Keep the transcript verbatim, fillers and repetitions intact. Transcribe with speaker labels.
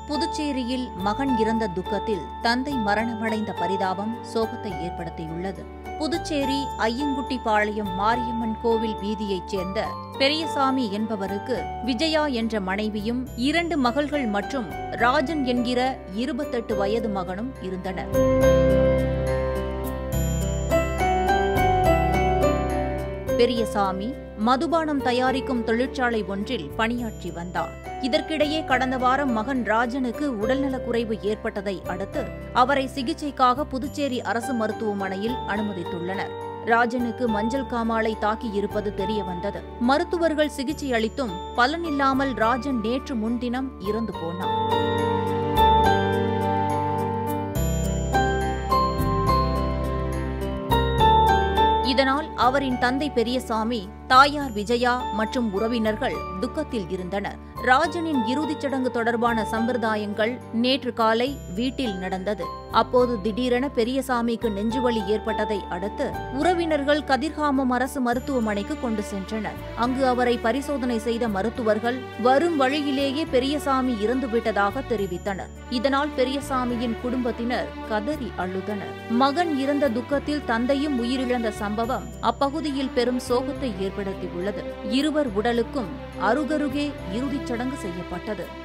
Speaker 1: புதுச்சேரியில் மகன் இறந்த துக்கத்தில் தந்தை மரணமடைந்த பரிதாபம் சோகத்தை ஏற்படுத்தியுள்ளது. புதுச்சேரி ஐயங்குட்டிபாளையம் மாரியம்மன் கோவில் வீதியைச் சேர்ந்த பெரியசாமி என்பவருக்கு விஜயா என்ற மனைவியும் இரண்டு மகள்கள் மற்றும் ராஜன் என்கிற இருபத்தெட்டு வயது மகனும் இருந்தனர். பெரியசாமி மதுபானம் தயாரிக்கும் தொழிற்சாலை ஒன்றில் பணியாற்றி வந்தார். இதற்கிடையே கடந்த வாரம் மகன் ராஜனுக்கு உடல்நலக்குறைவு ஏற்பட்டதை அடுத்து அவரை சிகிச்சைக்காக புதுச்சேரி அரசு மருத்துவமனையில் அனுமதித்துள்ளனர். ராஜனுக்கு மஞ்சள் காமாலை தாக்கியிருப்பது தெரியவந்தது. மருத்துவர்கள் சிகிச்சை அளித்தும் பலனில்லாமல் ராஜன் நேற்று முன்தினம் இறந்து போனார். இதனால் அவரின் தந்தை பெரியசாமி, தாயார் விஜயா மற்றும் உறவினர்கள் துக்கத்தில் இருந்தனர். ராஜனின் இறுதிச் சடங்கு தொடர்பான சம்பிரதாயங்கள் நேற்று காலை வீட்டில் நடந்தது. அப்போது திடீரென பெரியசாமிக்கு நெஞ்சுவலி ஏற்பட்டதை அடுத்து உறவினர்கள் கதிர்காமம் அரசு மருத்துவமனைக்கு கொண்டு சென்றனர். அங்கு அவரை பரிசோதனை செய்த மருத்துவர்கள் வரும் வழியிலேயே பெரியசாமி இறந்துவிட்டதாக தெரிவித்தனர். இதனால் பெரியசாமியின் குடும்பத்தினர் கதறி அழுதனர். மகன் இறந்த துக்கத்தில் தந்தையும் உயிரிழந்த சம்பவம் அப்பகுதியில் பெரும் சோகத்தை ஏற்படுத்தியுள்ளது. இருவர் உடலுக்கும் அருகருகே இறுதிச் சடங்கு செய்யப்பட்டது.